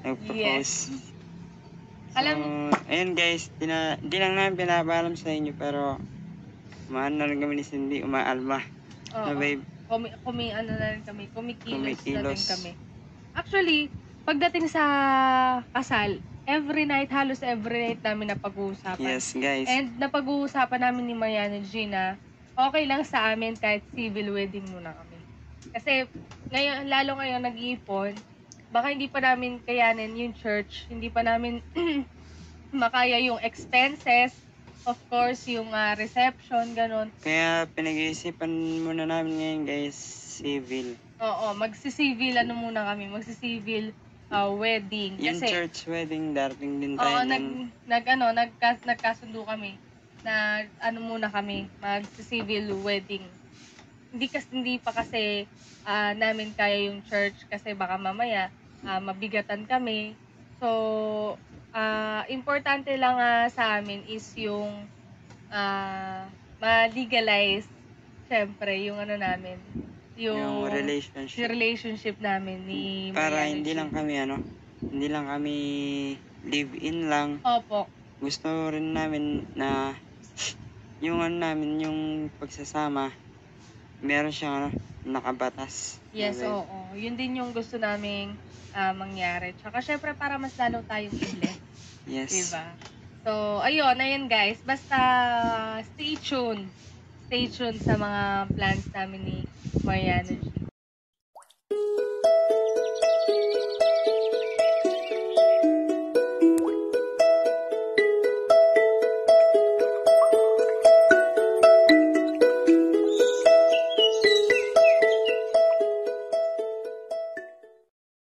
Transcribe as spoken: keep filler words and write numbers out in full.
nag-propose. Yes. So, Alam- ayun guys, di, na, di lang namin pinapaalam sa inyo, pero umaan na lang kami ni Cindy, umaalma. Oo. Na babe, Kumi, kumi, ano na rin kami, kumikilos, na din Kumikilos. kami. Actually, pagdating sa kasal, every night, halos every night namin napag-uusapan. yes guys. And napag-uusapan namin ni Mariana Gina, okay lang sa amin kahit civil wedding muna kami. Kasi ngayon, lalo ngayon nag-iipon, baka hindi pa namin kayanin yung church, hindi pa namin makaya yung expenses, of course, yung ah, reception, ganun. Kaya pinag-iisipan muna namin ngayon guys, civil. Oo, magsi-civil ano muna kami, magsi-civil ah, wedding. Yung Kasi, church wedding, darating din oo, tayo nag, ng... nag, ano, nagkas, nagkasundo kami na ano muna kami, magsi-civil wedding. Hindi kasi hindi pa kasi ah, namin kaya yung church kasi baka mamaya ah, mabigatan kami. So, ah, importante lang ah, sa amin is yung ah, ma-legalize syempre yung ano namin, yung, Yung relationship. yung relationship namin ni Para Mariana hindi G. lang kami ano, hindi lang kami live-in lang. Opo. Gusto rin namin na yung ano namin, yung pagsasama, meron siyang ano, nakabatas. Yes, Okay. oo. Yun din yung gusto naming ah, mangyari. Tsaka syempre para mas lalo tayong i-bless. Yes. Diba? So, ayun, ayun guys. Basta stay tuned. Stay tuned sa mga plans namin ni Mariana G.